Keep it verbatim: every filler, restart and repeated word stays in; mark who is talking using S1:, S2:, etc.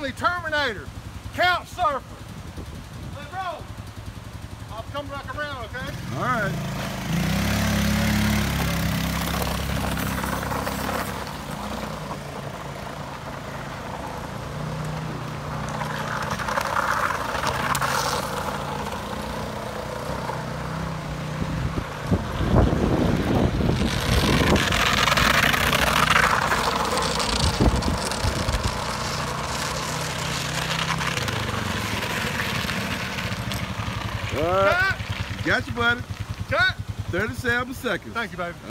S1: only Terminator, Couch Surfer. Let's roll. I'll come back around, okay?
S2: All right. All right. Got you, buddy.
S1: Cut.
S2: thirty-seven seconds.
S1: Thank you, baby.